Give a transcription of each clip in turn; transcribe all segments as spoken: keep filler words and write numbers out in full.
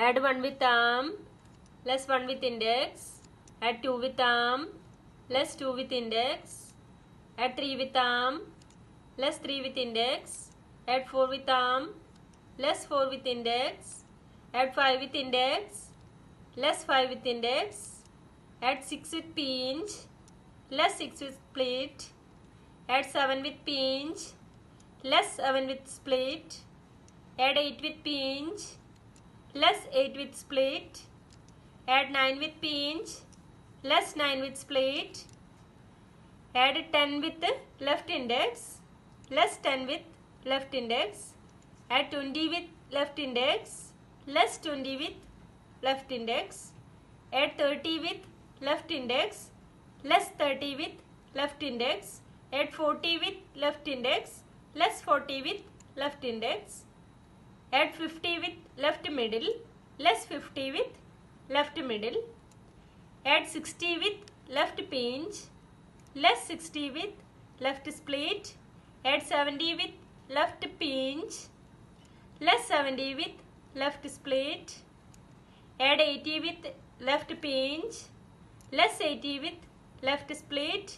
Add one with thumb, less one with index. Add two with thumb, less two with index. Add three with thumb, less three with index. Add four with thumb, less four with index. Add five with index, less five with index. Add six with pinch, less six with split. Add seven with pinch, less seven with split. Add eight with pinch, less eight with split. Add nine with pinch, less nine with split. Add ten with left index, less ten with left index. Add twenty with left index, less twenty with left index. Add thirty with left index, less thirty with left index. Add forty with left index, less forty with left index. Add fifty with left middle, less fifty with left middle. Add sixty with left pinch, less sixty with left split. Add seventy with left pinch, less seventy with left split. Add eighty with left pinch, less eighty with left split.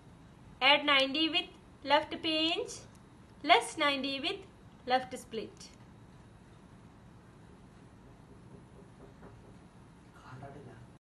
Add ninety with left pinch, less ninety with left split.